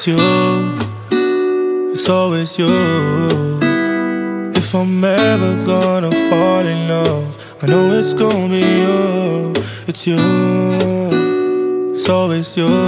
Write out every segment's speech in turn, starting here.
you, it's always you. If I'm ever gonna fall in love, I know it's gonna be you. It's you, it's always you.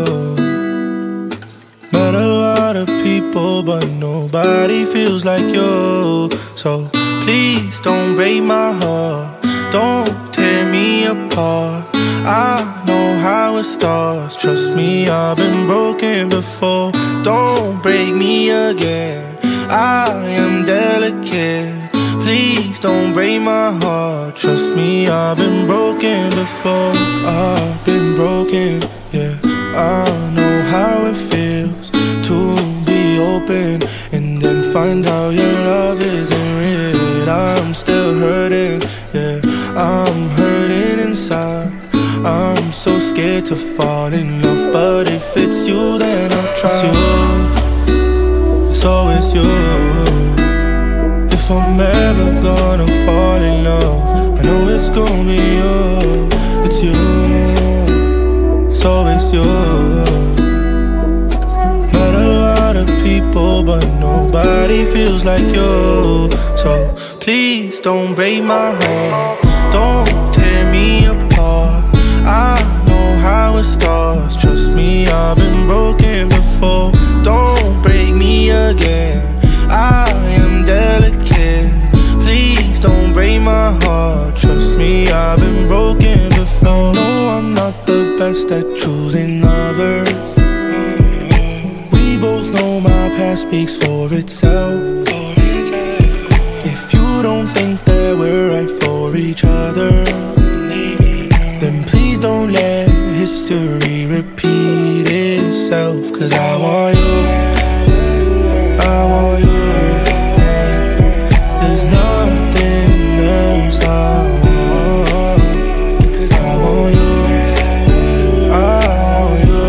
Met a lot of people, but nobody feels like you. So please don't break my heart, don't tear me apart. I know how it starts, trust me, I've been broken before. Don't break me again, I am delicate. Please don't break my heart, trust me, I've been broken before. I've been broken, yeah. I know how it feels to be open and then find out your love isn't real. I'm still hurting, yeah, I'm hurting inside. I'm so scared to fall in love, but if it's you, then I'll try. It's you, it's always you. If I'm ever gonna fall in love, I know it's gonna be you. It's you, it's always you. Met a lot of people, but nobody feels like you. So please don't break my heart, don't tear me apart. I know how it starts, trust me, I've been broken before. Don't break me again, I am delicate. Please don't break my heart, trust me, I've been broken before. No, I'm not the best at choosing lovers. We both know my past speaks for itself. If you don't think that we're right for each other, then please don't let history repeat itself. Cause I want you, I want you. There's nothing else I want. Cause I want you, I want you.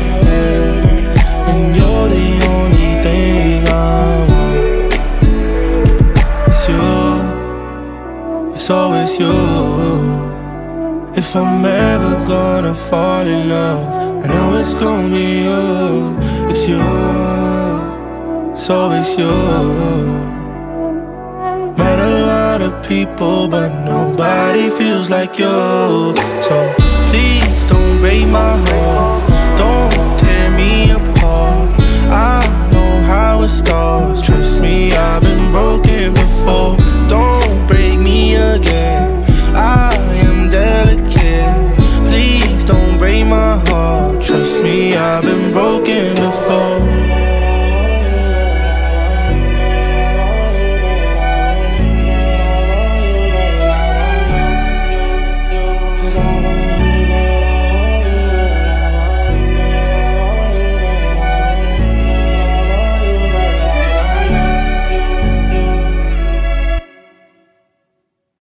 And you're the only thing I want. It's you, it's always you. If I'm ever gonna fall in love, I know it's gonna be you. It's you, it's always you. Met a lot of people, but nobody feels like you. So please don't break my heart, don't tear me apart. I know how it starts, trust me, I've been broken before. Don't break me again, I am delicate. Please don't break my heart, trust me, I've been